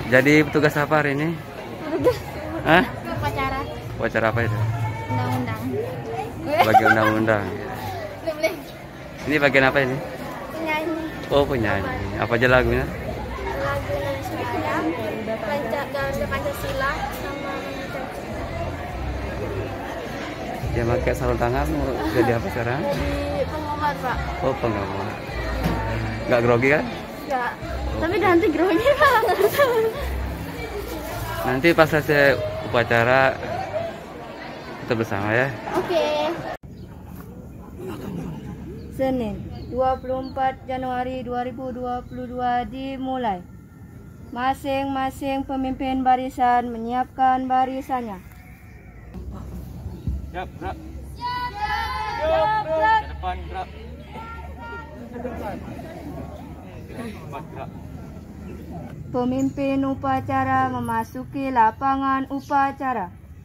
Jadi petugas apa hari ini? Hah? Upacara. Upacara apa itu? Undang-undang. Bagi undang-undang. Ini bagian apa ini? Penyanyi. Oh, penyanyi. Apa aja lagunya? Lagu Indonesia Raya, Pancasila, sama Dia pakai sarung tangan mau jadi apa sekarang? jadi penggemar, Pak. Oh, penggemar. Nggak grogi kan? Enggak. Tapi nanti grogi banget. Nanti pas selesai upacara kita bersama ya. Oke. Senin 24 Januari 2022 dimulai. Masing-masing pemimpin barisan menyiapkan barisannya. Siap, gerak. Siap, gerak. Ke depan, gerak. Depan, gerak. Pemimpin upacara memasuki lapangan upacara.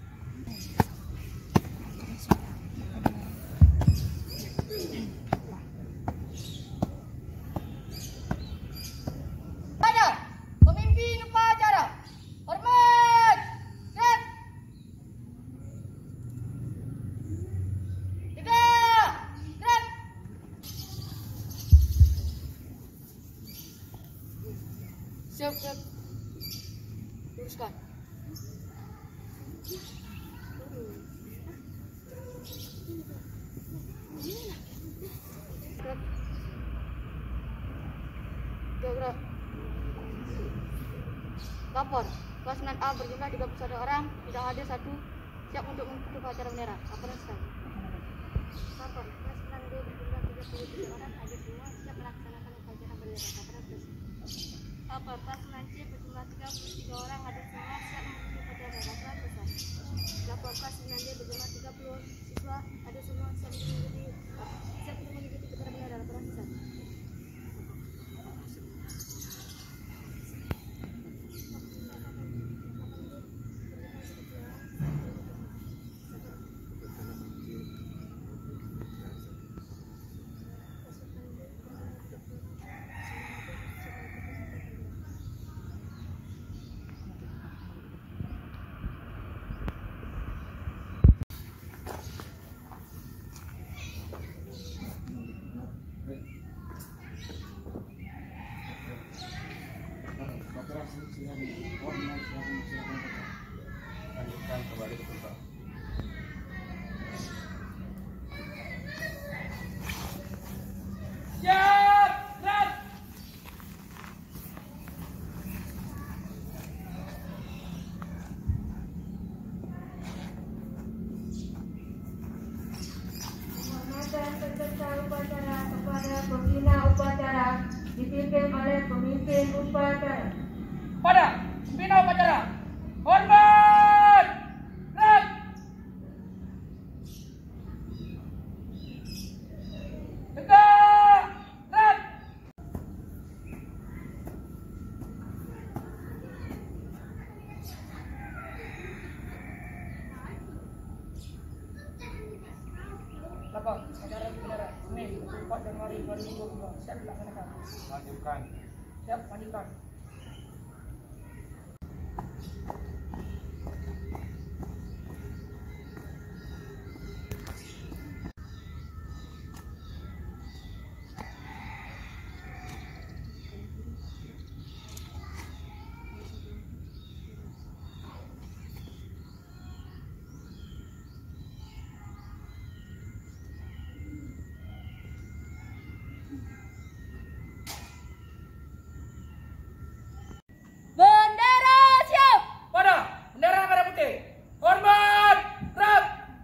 Pada pemimpin upacara, hormat, gerak. Tegak, gerak. Siap, siap. Luruskan. Gerak. Gerak. Lapor. Kelas 9A berjumlah 31 orang, tidak hadir 1, siap untuk mengikuti upacara bendera. Laporan sekali. Lapor. Kelas 9B berjumlah 33 orang, hadir semua, siap melaksanakan upacara bendera. Laporan selesai. Lapor. Kelas 9C berjumlah 33 orang, hadir semua, siap mengikuti upacara bendera. Laporan selesai. Lapor. Kelas 9D berjumlah 30 siswa, hadir semua, siap untuk mengikuti upacara bendera. Laporan selesai. Lanjutkan kembali ke tempat. Siap, gerak. Penghormatan peserta upacara kepada pembina upacara dipimpin oleh pemimpin upacara. Pada pembina upacara, hormat, gerak. Tegak, gerak. Lapor, acara bendera Senin 24 Januari 2022 siap dilaksanakan. Lanjutkan. Siap, lanjutkan. Bendera siap. Pada bendera merah putih, hormat, gerak.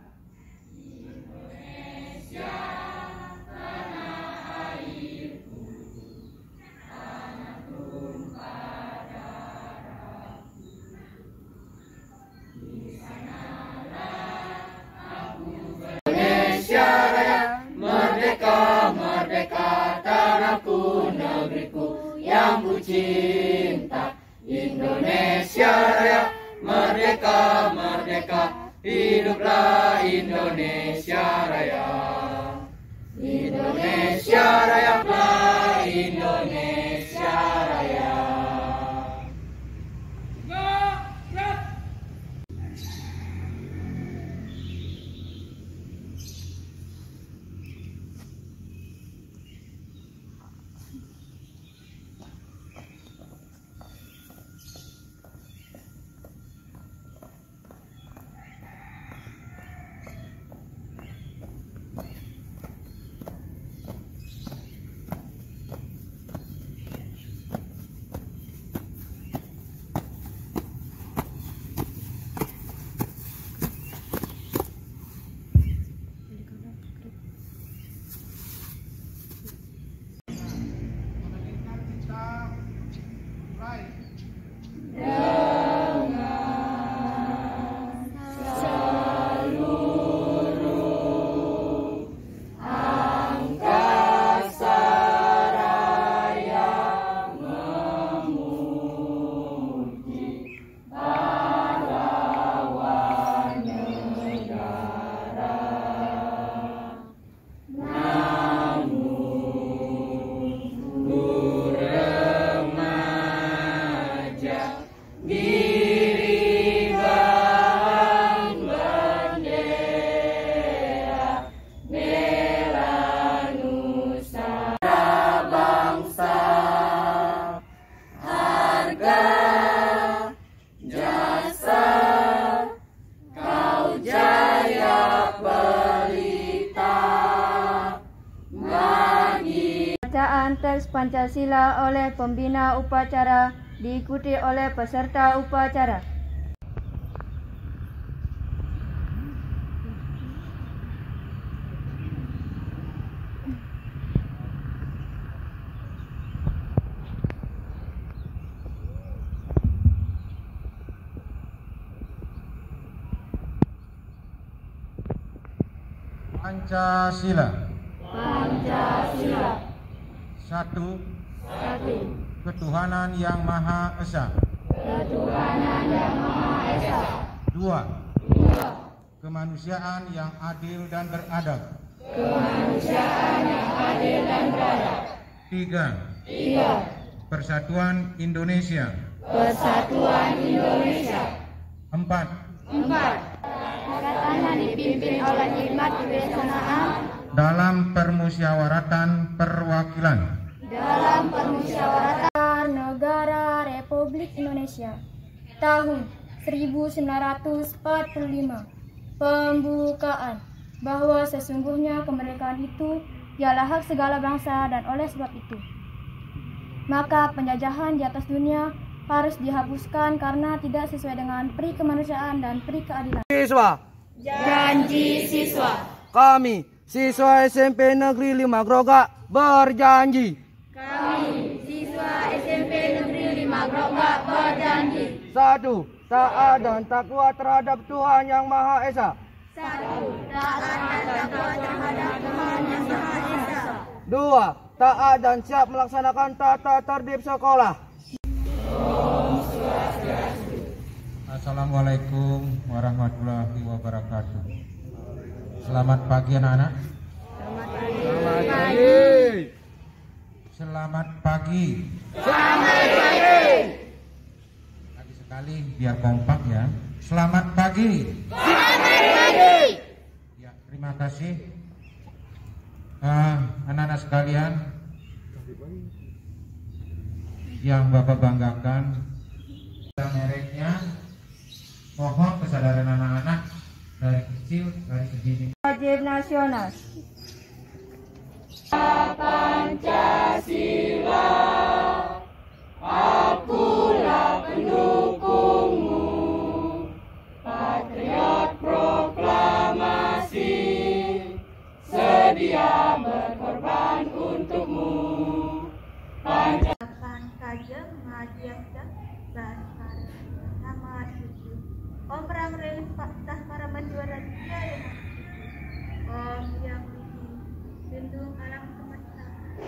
Indonesia Raya, merdeka, merdeka, tanahku, negeriku yang ku cinta. Indonesia Raya, merdeka, merdeka, hiduplah Indonesia Raya. Indonesia Raya, Indonesia Raya. Bacaan teks Pancasila oleh pembina upacara diikuti oleh peserta upacara. Pancasila. Pancasila. Satu. Satu. Ketuhanan Yang Maha Esa. Ketuhanan Yang Maha Esa. Dua. Dua. Kemanusiaan yang adil dan beradab. Kemanusiaan yang adil dan beradab. Tiga. Tiga. Persatuan Indonesia. Persatuan Indonesia. Empat. Empat. Angkatan yang dipimpin oleh hikmat kebijaksanaan Dalam permusyawaratan perwakilan. dalam permusyawaratan negara Republik Indonesia tahun 1945. Pembukaan bahwa sesungguhnya kemerdekaan itu ialah hak segala bangsa dan oleh sebab itu maka penjajahan di atas dunia harus dihapuskan karena tidak sesuai dengan peri kemanusiaan dan peri keadilan. Siswa, Janji siswa. kami siswa SMP Negeri 5 Grogak berjanji. Kami siswa SMP Negeri 5 Grogak berjanji. 1. Taat dan takwa terhadap Tuhan Yang Maha Esa. 1. Taat dan takwa terhadap Tuhan Yang Maha Esa. 2. Taat dan siap melaksanakan tata tertib sekolah. Assalamualaikum warahmatullahi wabarakatuh. Selamat pagi anak-anak. Selamat pagi. Lagi sekali biar kompak ya. Selamat pagi. Ya, terima kasih. Anak-anak sekalian yang Bapak banggakan, mereknya mohon kesadaran anak-anak dari kecil, dari segini. Wajib nasional. Saja Madiasda Bahasa Nama Suci Om Rangre Faktah para Majuara Jaya Om Yang Lindung Alam Semesta.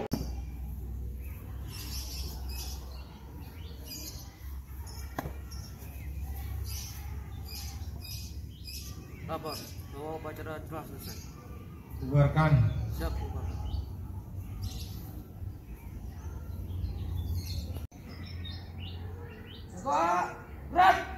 Bapak, bahwa upacara telah selesai. Bubarkan. Siap, Bapak. Sekolah, berat.